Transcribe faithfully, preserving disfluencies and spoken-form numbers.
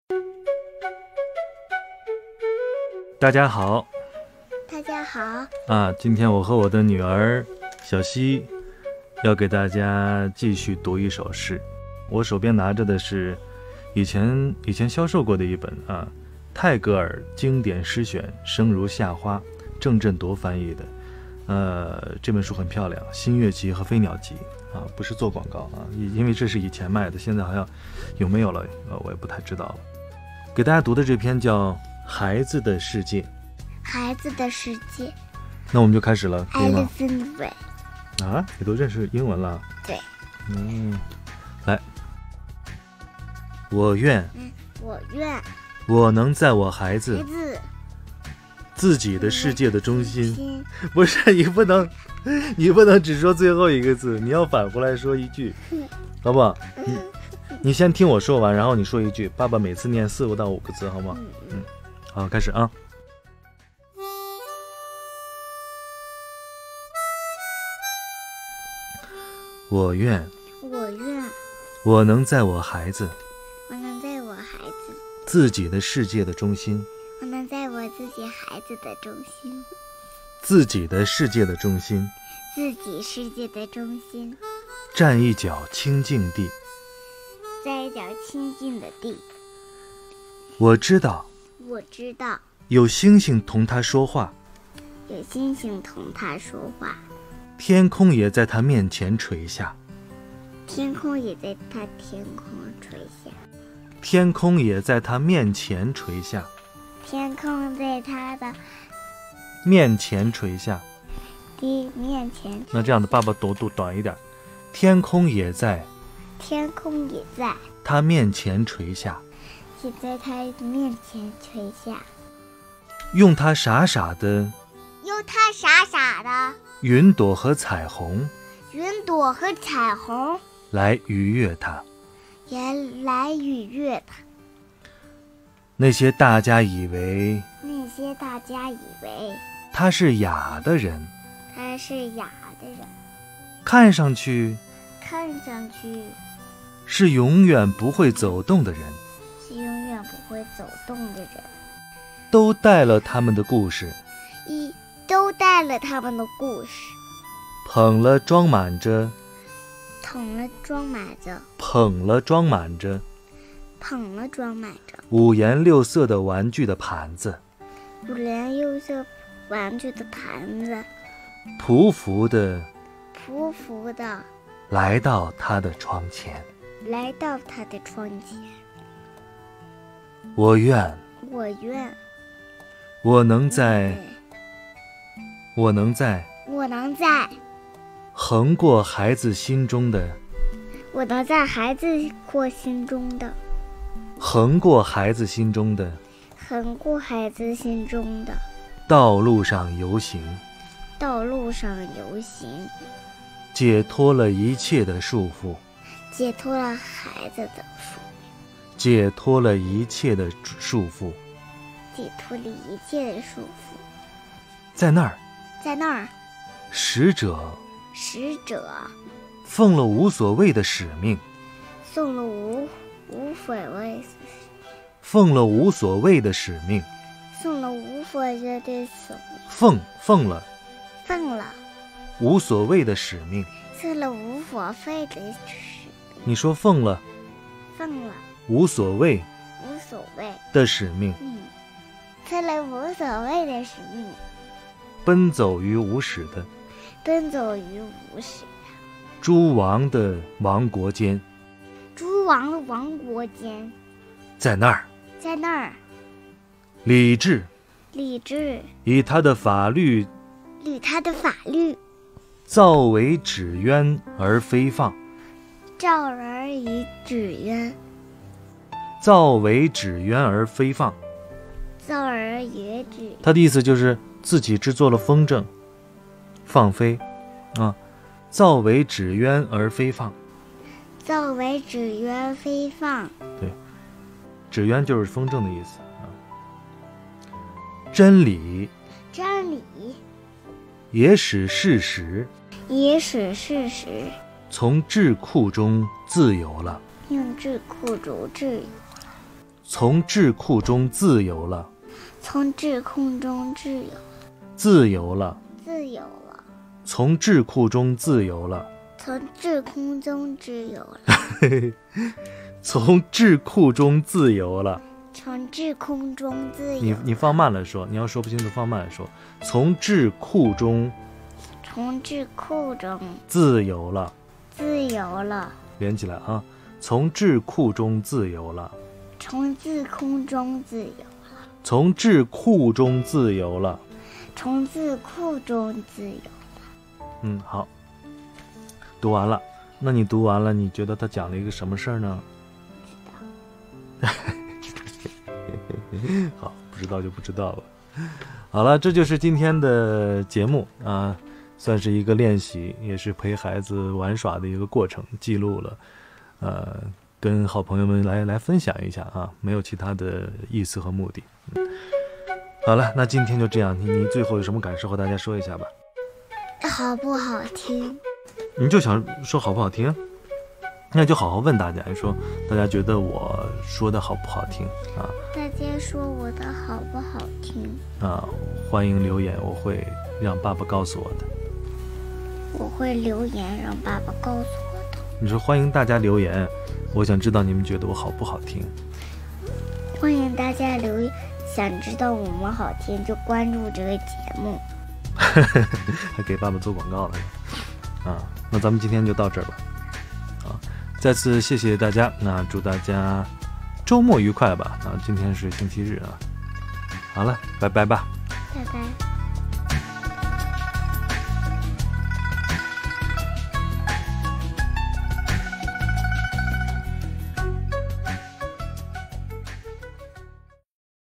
大家好， 大家好啊！今天我和我的女儿小希要给大家继续读一首诗。我手边拿着的是以前以前销售过的一本啊，泰戈尔经典诗选，生如夏花，郑振铎翻译的。呃，这本书很漂亮，《新月集》和《飞鸟集》啊，不是做广告啊，因为这是以前卖的，现在好像有没有了，呃，我也不太知道了。给大家读的这篇叫《孩子的世界》。 孩子的世界， 那我们就开始了，可以吗？ Alice in the Way。 啊，你都认识英文了？ 对。 嗯，来，我愿， 嗯，我愿我能在我孩子孩子自己的世界的中心。 心不是，你不能，你不能只说最后一个字，你要反过来说一句，好不好？你你先听我说完，然后你说一句。爸爸每次念四个到五个字，好吗？嗯，好，开始啊。我愿， 我愿我能在我孩子我能在我孩子自己的世界的中心， 我能在我自己孩子的中心， 自己的世界的中心， 自己世界的中心， 占一角清净地。 在一角清净的地。 我知道我知道有星星同他说话， 有星星同他说话， 天空也在他面前垂下， 天空也在他天空垂下， 天空也在他面前垂下， 天空在他的面前垂下。 地面前， 那这样的爸爸读读短一点，天空也在天空也在他面前垂下， 也在他面前垂下， 用他傻傻的用他傻傻的云朵和彩虹云朵和彩虹来愉悦他。 也来愉悦他。 那些大家以为那些大家以为他是哑的人， 他是哑的人， 看上去看上去是永远不会走动的人， 是永远不会走动的人， 都带了他们的故事， 一都带了他们的故事， 捧了装满着捧了装满着捧了装满着捧了装满着五颜六色的玩具的盘子， 五颜六色玩具的盘子， 匍匐的匍匐的来到他的窗前。 来到他的窗前。 我愿我愿我能在我能在我能在横过孩子心中的我能在孩子过心中的横过孩子心中的横过孩子心中的道路上游行， 道路上游行， 解脱了一切的束缚， 解脱了孩子的束解脱了一切的束缚。 解脱了一切的束缚。 在那儿， 在那儿， 使者使者奉了无所谓的使命， 送了无无所谓奉了无所谓的使命， 送了无所谓的使命， 奉奉了奉了无所谓的使命。 送了无所谓的使命， 你说奉了奉了无所谓无所谓的使命， 嗯，送了无所谓的使命， 奔走于无始的奔走于无始诸王的王国间。 诸王的王国间。 在那儿， 在那儿， 理智理智以他的法律以他的法律造为纸鸢而飞放， 照而以纸鸢， 造为纸鸢而飞放。 造而以纸， 他的意思就是自己制作了风筝，放飞啊，造为纸鸢而飞放。 造为纸鸢飞放。 对，纸鸢就是风筝的意思啊。真理真理也使事实也使事实从智库中自由了， 用智库主智从智库中自由了， 从智库中自由， 自由了， 自由了， 从智库中自由了， 从智库中自由了， 从智库中自由了。 从智库中自由。 你你放慢了说，你要说不清楚放慢了说。从智库中， 从智库中自由了， 自由了， 连起来啊！从智库中自由了， 从智库中自由了， 从智库中自由了， 从智库中自由。 嗯，好，读完了。那你读完了，你觉得他讲了一个什么事儿呢？好，不知道就不知道了。好了，这就是今天的节目啊，算是一个练习，也是陪孩子玩耍的一个过程，记录了，呃，跟好朋友们来来分享一下啊，没有其他的意思和目的。嗯、好了，那今天就这样，你你最后有什么感受和大家说一下吧？ 好不好听？ 你就想说好不好听？那就好好问大家，说大家觉得我说的好不好听啊？ 大家说我的好不好听啊？欢迎留言，我会让爸爸告诉我的。 我会留言让爸爸告诉我的。 你说欢迎大家留言，我想知道你们觉得我好不好听。 欢迎大家留言，想知道我们好听就关注这个节目。 还给爸爸做广告了啊！那咱们今天就到这儿吧。啊，再次谢谢大家，那祝大家周末愉快吧。啊，今天是星期日啊。好了，拜拜吧。 拜拜。